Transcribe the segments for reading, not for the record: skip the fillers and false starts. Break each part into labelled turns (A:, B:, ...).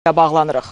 A: bağlanırıq.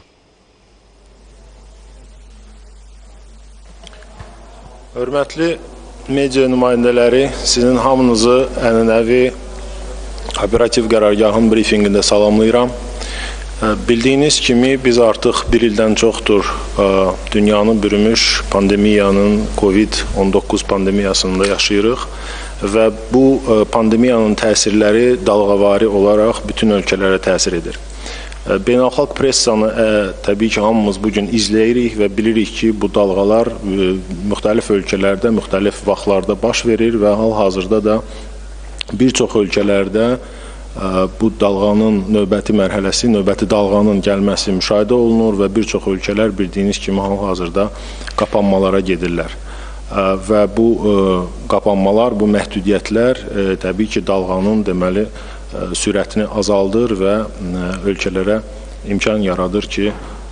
B: Hörmətli media nümayəndələri, sizin hamınızı ənənəvi operativ qərargahın briefingində salamlayıram. Bildiyiniz kimi biz artıq bir ildən çoxdur dünyanı bürümüş pandemiyanın, COVID-19 pandemiyasında yaşayırıq və bu pandemiyanın təsirləri dalğavari olaraq bütün ölkələrə təsir edir. Beynəlxalq pressanı təbii ki, hamımız bugün izləyirik və bilirik ki, bu dalğalar müxtəlif ölkələrdə, müxtəlif vaxtlarda baş verir və hal-hazırda da bir çox ölkələrdə bu dalğanın növbəti mərhələsi, növbəti dalğanın gəlməsi müşahidə olunur və bir çox ölkələr bildiyiniz kimi hal-hazırda qapanmalara gedirlər. Və bu qapanmalar, bu məhdudiyyətlər təbii ki, dalğanın deməli sürətini azaldır və ölkələrə imkan yaradır ki,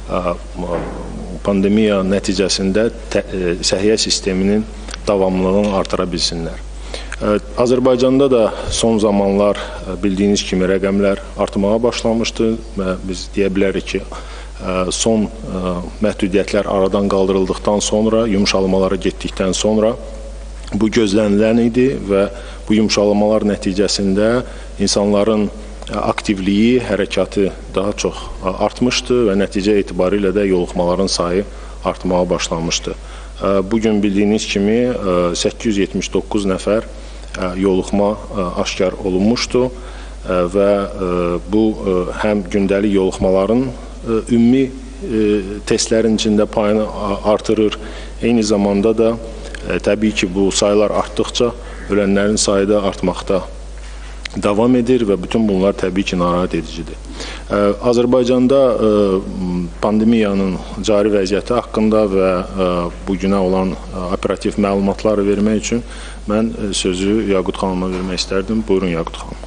B: pandemiya nəticəsində səhiyyə sisteminin davamlılığını artıra bilsinlər. Azərbaycanda da son zamanlar bildiyiniz kimi rəqəmlər artmağa başlamışdı və biz deyə bilərik ki, son məhdudiyyətlər aradan qaldırıldıqdan sonra, yumşalmalara getdikdən sonra bu gözlənilən idi və bu yumşalmalar nəticəsində insanların aktivliyi, hərəkatı daha çox artmışdı və nəticə etibarilə də yoluxmaların sayı artmağa başlamışdı. Bugün bildiyiniz kimi 879 nəfər yoluxma aşkar olunmuşdu və bu həm gündəlik yoluxmaların ümumi testlərin içində payını artırır, eyni zamanda da təbii ki, bu sayılar artdıqca ölənlərin sayı da artmaqda davam edir və bütün bunlar təbii ki, narahat edicidir. Azərbaycanda pandemiyanın cari vəziyyəti haqqında və bugünə olan operativ məlumatları vermək üçün mən sözü Yaqut xanıma vermək istərdim. Buyurun, Yaqut xanım.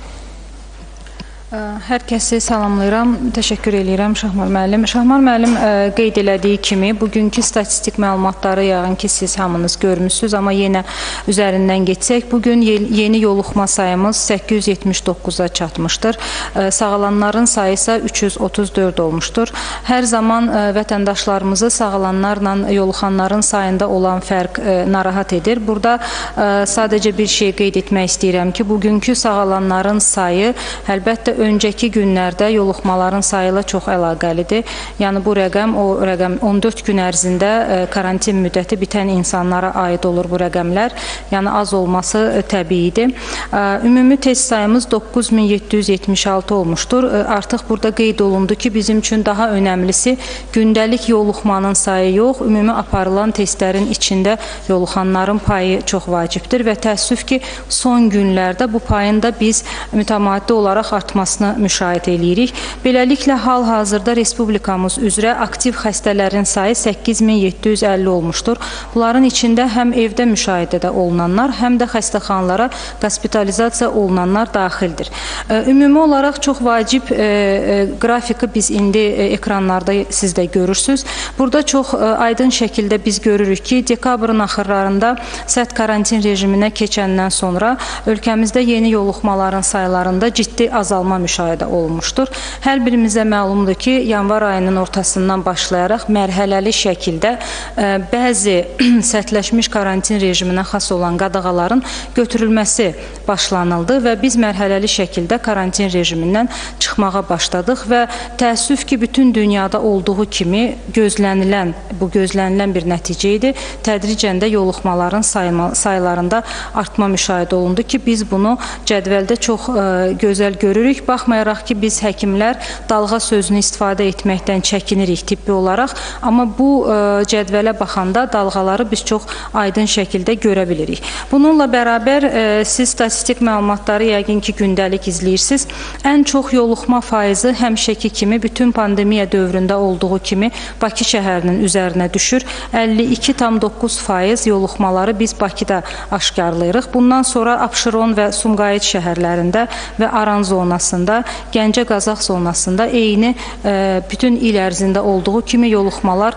C: Hər kəsi salamlayıram, təşəkkür edirəm Şahmar müəllim. Şahmar müəllim qeyd elədiyi kimi, bugünkü statistik məlumatları yəqin ki, siz hamınız görmüşsünüz, amma yenə üzərindən geçsək, bugün yeni yoluxma sayımız 879-a çatmışdır. Sağalanların sayı isə 334 olmuşdur. Hər zaman vətəndaşlarımızı sağalanlarla yoluxanların sayında olan fərq narahat edir. Burada sadəcə bir şey qeyd etmək istəyirəm ki, bugünkü sağalanların sayı əlbəttə öncəki günlərdə yoluxmaların sayı ilə çox əlaqəlidir. Yəni bu rəqəm, o rəqəm 14 gün ərzində karantin müddəti bitən insanlara aid olur bu rəqəmlər. Yəni az olması təbiidir. Ümumi test sayımız 9776 olmuşdur. Artıq burada qeyd olundu ki, bizim üçün daha önəmlisi gündəlik yoluxmanın sayı yox, ümumi aparılan testlərin içində yoluxanların payı çox vacibdir və təəssüf ki, son günlərdə bu payın da biz mütəmadi olaraq artmasını müşahidə edirik. Beləliklə, hal-hazırda Respublikamız üzrə aktiv xəstələrin sayı 8750 olmuşdur. Bunların içində həm evdə müşahidədə olunanlar, həm də xəstəxanalara hospitalizasiya olunanlar daxildir. Ümumi olaraq çox vacib qrafiki biz indi ekranlarda siz də görürsünüz. Burada çox aydın şəkildə biz görürük ki, dekabrın axırlarında sərt karantin rejiminə keçəndən sonra ölkəmizdə yeni yoluxmaların saylarında ciddi azalma müşahidə olunmuşdur. Hər birimizə məlumdur ki, yanvar ayının ortasından başlayaraq mərhələli şəkildə bəzi sərtləşmiş karantin rejiminə xas olan qadağaların götürülməsi başlanıldı və biz mərhələli şəkildə karantin rejimindən çıxmağa başladıq və təəssüf ki, bütün dünyada olduğu kimi bu gözlənilən bir nəticə idi. Tədricən də yoluxmaların sayılarında artma müşahidə olundu ki, biz bunu cədvəldə çox gözəl görürük. Baxmayaraq ki, biz həkimlər dalğa sözünü istifadə etməkdən çəkinirik tibbi olaraq, amma bu cədvələ baxanda dalğaları biz çox aydın şəkildə görə bilirik. Bununla bərabər siz statistik məlumatları yəqin ki, gündəlik izləyirsiniz. Ən çox yoluxma faizi həmişəki kimi, bütün pandemiya dövründə olduğu kimi Bakı şəhərinin üzərinə düşür. 52,9% yoluxmaları biz Bakıda aşkarlayırıq. Bundan sonra Abşeron və Sumqayıt şəhərlərində və Aran zonasında zonasında, Gəncə-Qazax zonasında eyni bütün il ərzində olduğu kimi yoluxmalar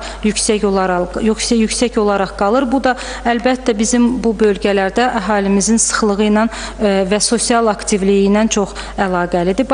C: yüksək olaraq qalır. Bu da əlbəttə bizim bu bölgələrdə əhalimizin sıxlığı ilə və sosial aktivliyi ilə çox əlaqəlidir.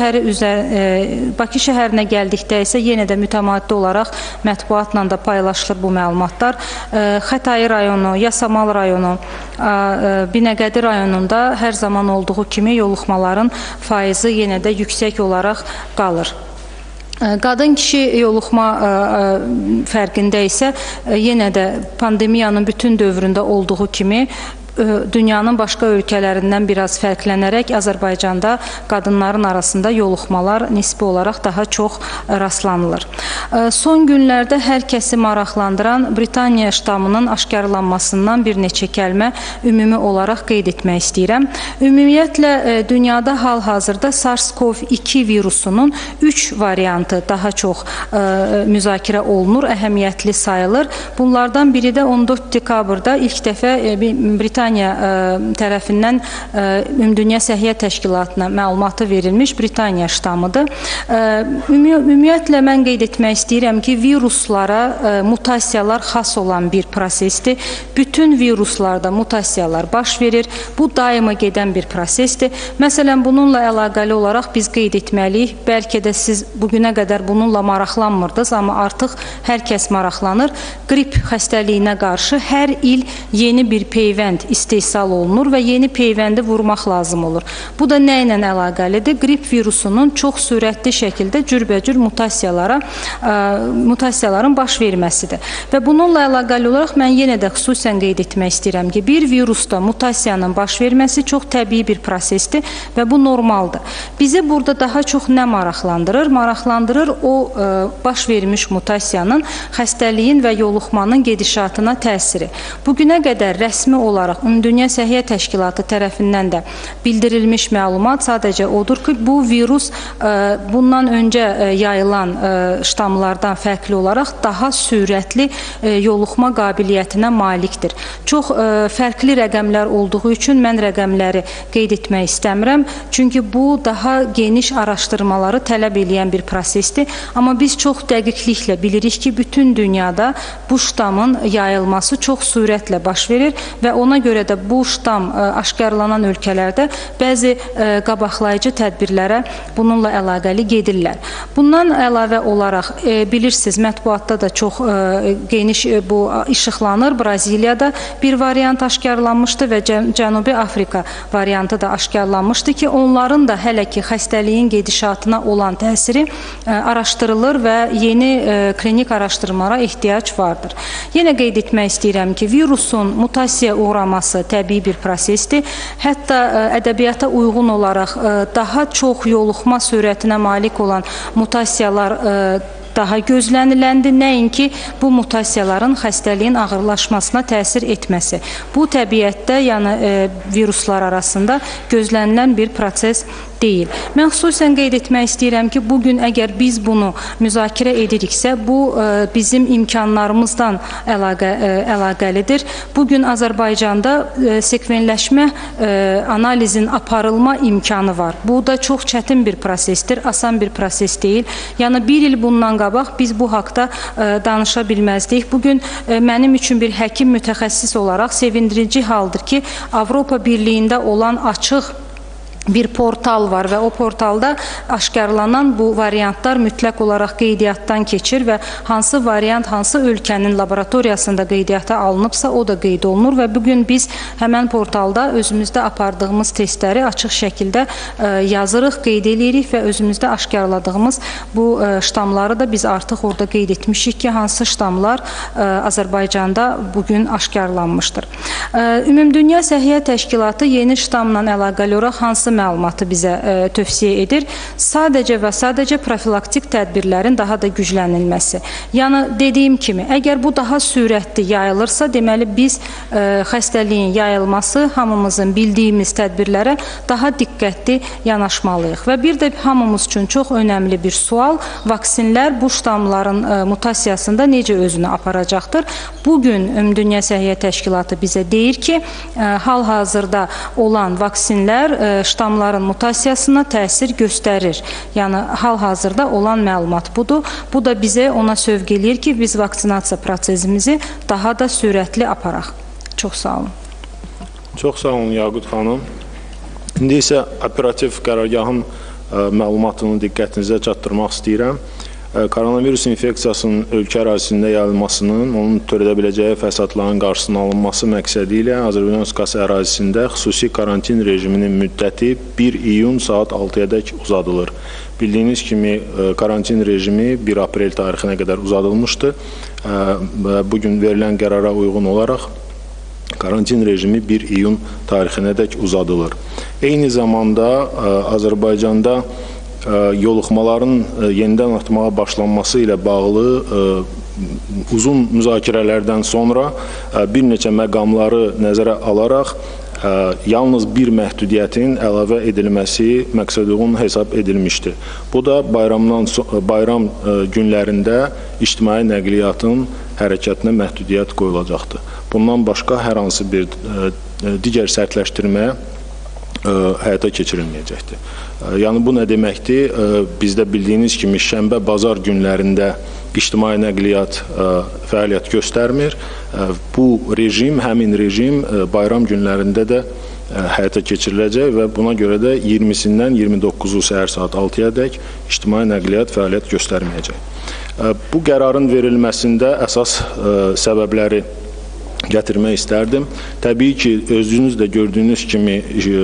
C: Bakı şəhərinə gəldikdə isə yenə də mütəmadi olaraq mətbuatla da paylaşılır bu məlumatlar. Xətai rayonu, Yasamal rayonu, Binəqədi rayonunda hər zaman olduğu kimi yoluxmaların faizi yenə də yüksək olaraq qalır. Qadın-kişi yoluxma fərqində isə yenə də pandemiyanın bütün dövründə olduğu kimi dünyanın başqa ölkələrindən biraz fərqlənərək Azərbaycanda qadınların arasında yoluxmalar nisbi olaraq daha çox rastlanılır. Son günlərdə hər kəsi maraqlandıran Britaniya ştamının aşkarlanmasından bir neçə kəlmə ümumi olaraq qeyd etmək istəyirəm. Ümumiyyətlə, dünyada hal-hazırda SARS-CoV-2 virusunun 3 variantı daha çox müzakirə olunur, əhəmiyyətli sayılır. Bunlardan biri də 14 dekabrda ilk dəfə Britaniya tərəfindən Ümumdünya Səhiyyə Təşkilatına məlumatı verilmiş Britaniya ştamıdır. Ümumiyyətlə, mən qeyd etmək istəyirəm ki, viruslara mutasiyalar xas olan bir prosesdir. Bütün viruslarda mutasiyalar baş verir. Bu daima gedən bir prosesdir. Məsələn, bununla əlaqəli olaraq biz qeyd etməliyik. Bəlkə də siz bugünə qədər bununla maraqlanmırdınız, amma artıq hər kəs maraqlanır. Qrip xəstəliyinə qarşı hər il yeni bir peyvənd istehsal olunur və yeni peyvəndi vurmaq lazım olur. Bu da nə ilə əlaqəlidir? Qrip virusunun çox sürətli şəkildə cürbəcür mutasiyaların baş verməsidir. Və bununla əlaqəli olaraq mən yenə də xüsusən qeyd etmək istəyirəm ki, bir virusda mutasiyanın baş verməsi çox təbii bir prosesdir və bu normaldır. Bizi burada daha çox nə maraqlandırır? Maraqlandırır o baş vermiş mutasiyanın xəstəliyin və yoluxmanın gedişatına təsiri. Bugünə qədər rəsmi olaraq Ümumdünya Səhiyyə Təşkilatı tərəfindən də bildirilmiş məlumat sadəcə odur ki, bu virus bundan öncə yayılan ştamlardan fərqli olaraq daha sürətli yoluxma qabiliyyətinə malikdir. Çox fərqli rəqəmlər olduğu üçün mən rəqəmləri qeyd etmək istəmirəm. Çünki bu daha geniş araşdırmaları tələb edən bir prosesdir. Amma biz çox dəqiqliklə bilirik ki, bütün dünyada bu ştamın yayılması çox sürətlə baş verir və ona görə də bu ştam aşkarlanan ölkələrdə bəzi qabaqlayıcı tədbirlərə bununla əlaqəli gedirlər. Bundan əlavə olaraq bilirsiniz, mətbuatda da çox geniş bu işıqlanır. Braziliyada bir variant aşkarlanmışdı və Cənubi Afrika variantı da aşkarlanmışdı ki, onların da hələ ki xəstəliyin gedişatına olan təsiri araşdırılır və yeni klinik araşdırmalara ehtiyac vardır. Yenə qeyd etmək istəyirəm ki, virusun mutasiyaya uğraması təbii bir prosesdir. Hətta ədəbiyyata uyğun olaraq daha çox yoluxma sürətinə malik olan mutasiyalar daha gözləniləndi. Nəinki bu mutasiyaların xəstəliyin ağırlaşmasına təsir etməsi. Bu təbiətdə, yəni viruslar arasında gözlənilən bir proses deyil. Mən xüsusən qeyd etmək istəyirəm ki, bugün əgər biz bunu müzakirə ediriksə, bu bizim imkanlarımızdan əlaqəlidir. Bugün Azərbaycanda sekvenləşmə analizin aparılma imkanı var. Bu da çox çətin bir prosesdir, asan bir proses deyil. Yəni bir il bundan qabaq biz bu haqda danışa bilməzdik. Bugün mənim üçün bir həkim mütəxəssis olaraq sevindirici haldır ki, Avropa Birliyində olan açıq bir portal var və o portalda aşkarlanan bu variantlar mütləq olaraq qeydiyyatdan keçir və hansı variant, hansı ölkənin laboratoriyasında qeydiyyata alınıbsa o da qeyd olunur və bugün biz həmən portalda özümüzdə apardığımız testləri açıq şəkildə yazırıq, qeyd edirik və özümüzdə aşkarladığımız bu ştamları da biz artıq orada qeyd etmişik ki, hansı ştamlar Azərbaycanda bugün aşkarlanmışdır. Ümumdünya Səhiyyə Təşkilatı yeni ştamla əlaqəli olaraq hansı məlumatı bizə tövsiyə edir? Sadəcə və sadəcə profilaktik tədbirlərin daha da güclənilməsi. Yəni, dediyim kimi, əgər bu daha sürətli yayılırsa, deməli biz xəstəliyin yayılması, hamımızın bildiyimiz tədbirlərə daha diqqətli yanaşmalıyıq. Və bir də hamımız üçün çox önəmli bir sual, vaksinlər bu ştamların mutasiyasında necə özünü aparacaqdır? Bugün Ümumdünya Səhiyyə Təşkilatı bizə deyir ki, hal-hazırda olan vaksinlər ştamların ştamların mutasiyasına təsir göstərir. Yəni, hal-hazırda olan məlumat budur. Bu da bizə ona sövq eləyir ki, biz vaksinasiya prosesimizi daha da sürətli aparaq. Çox sağ olun.
B: Çox sağ olun, Yaqut xanım. İndi isə operativ qərargahın məlumatını diqqətinizə çatdırmaq istəyirəm. Koronavirus infeksiyasının ölkə ərazisində yayılmasının, onun törədə biləcəyi fəsadların qarşısının alınması məqsədi ilə Azərbaycan Respublikası ərazisində xüsusi karantin rejiminin müddəti 1 iyun saat 6-yadək uzadılır. Bildiyiniz kimi karantin rejimi 1 aprel tarixinə qədər uzadılmışdı. Bugün verilən qərara uyğun olaraq karantin rejimi 1 iyun tarixinədək uzadılır. Eyni zamanda Azərbaycanda yoluxmaların yenidən artmağa başlanması ilə bağlı uzun müzakirələrdən sonra bir neçə məqamları nəzərə alaraq yalnız bir məhdudiyyətin əlavə edilməsi məqsəduyğun hesab edilmişdir. Bu da bayram günlərində ictimai nəqliyyatın hərəkətinə məhdudiyyət qoyulacaqdır. Bundan başqa hər hansı bir digər sərtləşdirmə həyata keçirilməyəcəkdir. Yəni, bu nə deməkdir? Bizdə bildiyiniz kimi şənbə, bazar günlərində ictimai nəqliyyat fəaliyyət göstərmir. Bu rejim, həmin rejim bayram günlərində də həyata keçiriləcək və buna görə də 20-sindən 29-u səhər saat 6-yadək ictimai nəqliyyat fəaliyyət göstərməyəcək. Bu qərarın verilməsində əsas səbəbləri gətirmək istərdim. Təbii ki, özünüz də gördüyünüz kimi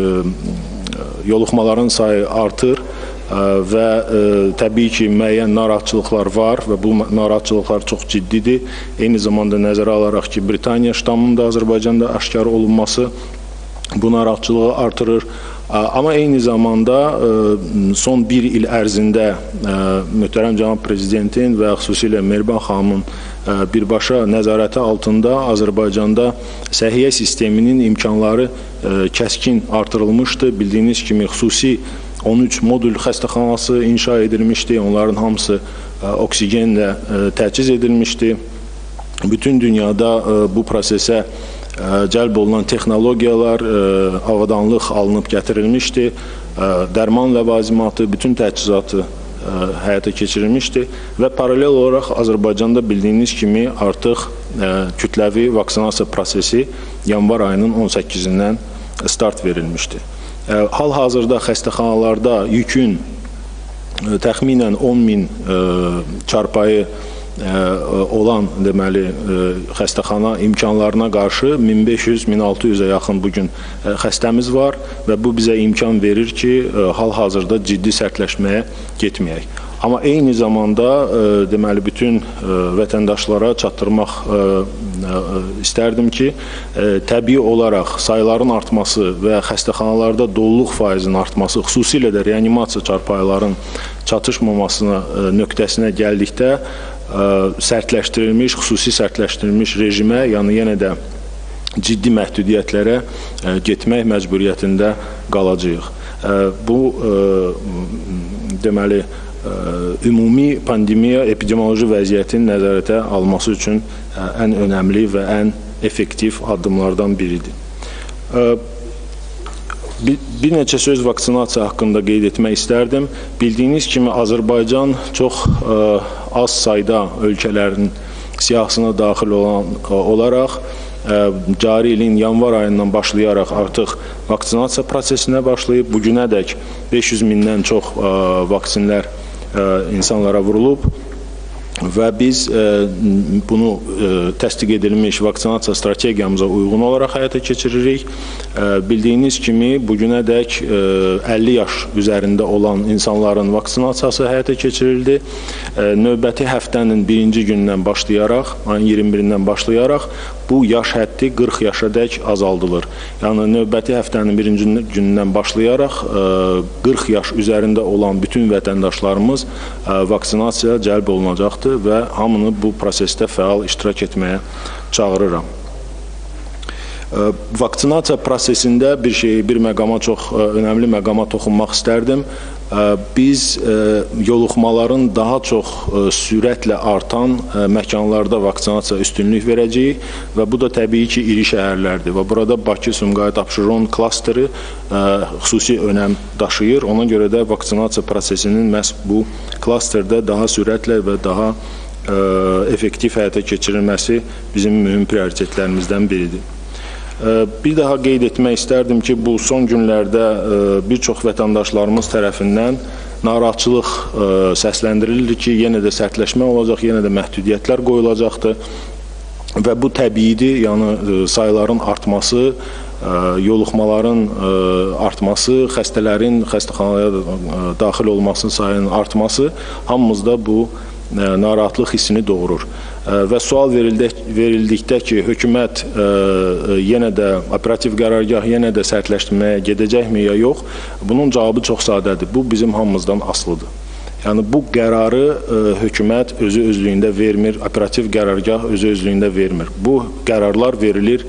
B: yoluxmaların sayı artır və təbii ki, müəyyən narahatçılıqlar var və bu narahatçılıqlar çox ciddidir. Eyni zamanda nəzərə alaraq ki, Britaniya ştamının da Azərbaycanda aşkar olunması bu narahatçılığı artırır. Amma eyni zamanda son bir il ərzində möhtərəm cənab prezidentin və xüsusilə Mehriban xanımın birbaşa nəzarəti altında Azərbaycanda səhiyyə sisteminin imkanları kəskin artırılmışdı. Bildiyiniz kimi xüsusi 13 modul xəstəxanası inşa edilmişdi. Onların hamısı oksigenlə təchiz edilmişdi. Bütün dünyada bu prosesə cəlb olunan texnologiyalar, avadanlıq alınıb gətirilmişdi. Dərman ləvazimatı, bütün təchizatı həyata keçirilmişdi və paralel olaraq Azərbaycanda bildiyiniz kimi artıq kütləvi vaksinasiya prosesi yanvar ayının 18-dən start verilmişdi. Hal-hazırda xəstəxanalarda yükün təxminən 10.000 çarpayı olan deməli xəstəxana imkanlarına qarşı 1500-1600-ə yaxın bugün xəstəmiz var və bu bizə imkan verir ki, hal-hazırda ciddi sərtləşməyə getməyək. Amma eyni zamanda deməli bütün vətəndaşlara çatdırmaq istərdim ki, təbii olaraq sayıların artması və xəstəxanalarda doluluq faizinin artması, xüsusilə də reanimasiya çarpayıların çatışmamasına nöqtəsinə gəldikdə sərtləşdirilmiş, xüsusi sərtləşdirilmiş rejimə, yəni yenə də ciddi məhdudiyyətlərə getmək məcburiyyətində qalacağıq. Bu, deməli, ümumi pandemiya, epidemioloji vəziyyətin nəzarətə alması üçün ən önəmli və ən effektiv addımlardan biridir. Bir neçə söz vaksinasiya haqqında qeyd etmək istərdim. Bildiyiniz kimi Azərbaycan çox az sayda ölkələrin siyahısına daxil olaraq cari ilin yanvar ayından başlayaraq artıq vaksinasiya prosesinə başlayıb. Bugünədək 500 mindən çox vaksinlər insanlara vurulub və biz bunu təsdiq edilmiş vaksinasiya strategiyamıza uyğun olaraq həyata keçiririk. Bildiyiniz kimi, bugünədək 50 yaş üzərində olan insanların vaksinasiyası həyata keçirildi. Növbəti həftənin birinci gündən başlayaraq, ayın 21-dən başlayaraq bu yaş həddi 40 yaşa dək azaldılır. Yəni, növbəti həftənin birinci gündən başlayaraq 40 yaş üzərində olan bütün vətəndaşlarımız vaksinasiyaya cəlb olunacaqdır və hamını bu prosesdə fəal iştirak etməyə çağırıram. Vaksinasiya prosesində bir məqama, çox önəmli məqama toxunmaq istərdim. biz yoluxmaların daha çox sürətlə artan məkanlarda vaksinasiya üstünlük verəcəyik və bu da təbii ki, iri şəhərlərdir və burada Bakı, Sumqayıt, Abşeron klasteri xüsusi önəm daşıyır. Ona görə də vaksinasiya prosesinin məhz bu klasterdə daha sürətlə və daha effektiv həyata keçirilməsi bizim mühüm prioritetlərimizdən biridir. Bir daha qeyd etmək istərdim ki, bu son günlərdə bir çox vətəndaşlarımız tərəfindən narahatçılıq səsləndirilir ki, yenə də sərtləşmə olacaq, yenə də məhdudiyyətlər qoyulacaqdır və bu təbiidir, yəni sayıların artması, yoluxmaların artması, xəstələrin xəstəxanaya daxil olmasının sayının artması hamımızda bu narahatlıq hissini doğurur. Və sual verildikdə ki, hökumət yenə də operativ qərargah yenə də sərtləşdirməyə gedəcəkmi ya yox, bunun cavabı çox sadədir. Bu bizim hamımızdan asılıdır. Yəni bu qərarı hökumət özü-özlüyündə vermir, operativ qərargah özü-özlüyündə vermir. Bu qərarlar verilir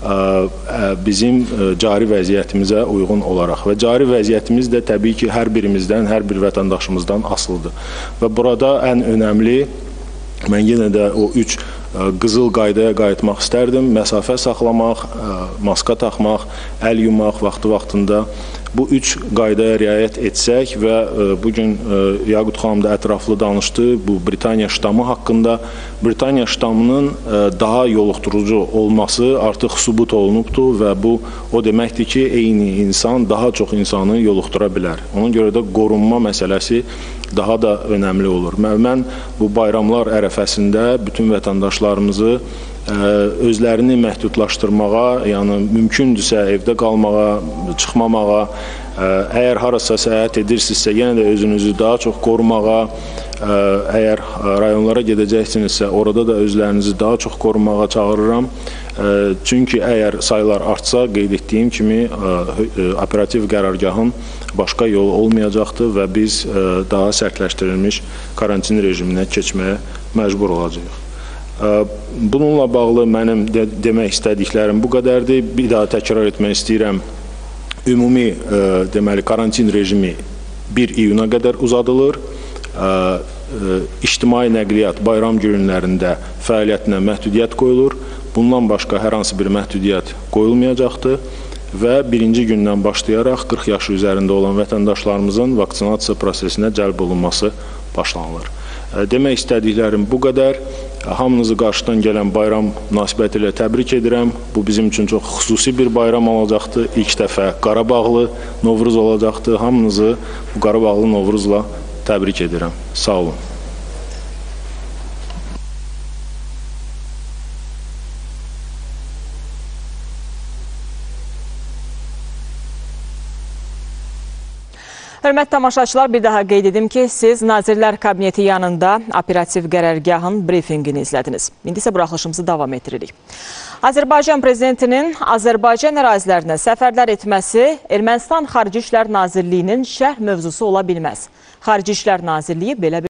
B: bizim cari vəziyyətimizə uyğun olaraq və cari vəziyyətimiz də təbii ki, hər birimizdən, hər bir vətəndaşımızdan asılıdır. Və burada ən önəmli, mən yenə də o 3 qızıl qaydaya qayıtmaq istərdim. Məsafə saxlamaq, maska taxmaq, əl yumaq vaxtı-vaxtında. Bu 3 qaydaya riayət etsək və bugün Yaqut xanım da ətraflı danışdı bu Britaniya ştamı haqqında. Britaniya ştamının daha yoluxdurucu olması artıq sübut olunubdur və bu o deməkdir ki, eyni insan daha çox insanı yoluxdura bilər. Ona görə də qorunma məsələsi daha da önəmli olur. Mən bu bayramlar ərəfəsində bütün vətəndaşlarımızı özlərini məhdudlaşdırmağa, yəni mümkündürsə evdə qalmağa, çıxmamağa, əgər harasa səyahət edirsinizsə, yenə də özünüzü daha çox qorumağa, əgər rayonlara gedəcəksinizsə, orada da özlərinizi daha çox qorumağa çağırıram. Çünki əgər sayılar artsa, qeyd etdiyim kimi, operativ qərargahın başqa yolu olmayacaqdır və biz daha sərtləşdirilmiş karantin rejiminə keçməyə məcbur olacağıq. Bununla bağlı mənim demək istədiklərim bu qədərdir. Bir daha təkrar etmək istəyirəm. Ümumi deməli karantin rejimi 1 iyuna qədər uzadılır. İctimai nəqliyyat bayram günlərində fəaliyyətinə məhdudiyyət qoyulur. Bundan başqa hər hansı bir məhdudiyyət qoyulmayacaqdır və birinci gündən başlayaraq 40 yaşı üzərində olan vətəndaşlarımızın vaksinasiya prosesinə cəlb olunması başlanılır. Demək istədiklərim bu qədər. Hamınızı qarşıdan gələn bayram münasibəti ilə təbrik edirəm. Bu bizim üçün çox xüsusi bir bayram olacaqdır. İlk dəfə Qarabağlı Novruz olacaqdır. Hamınızı bu Qarabağlı Novruzla təbrik edirəm. Sağ olun.
A: Hörmətli tamaşaçılar, bir daha qeyd edim ki, siz Nazirlər Kabineti yanında operativ qərargahın briefingini izlədiniz. İndi isə buraxılışımızı davam etdiririk. Azərbaycan Prezidentinin Azərbaycan ərazilərinə səfərlər etməsi Ermənistan Xarici İşlər Nazirliyinin şərh mövzusu ola bilməz. Xarici İşlər Nazirliyi belə bir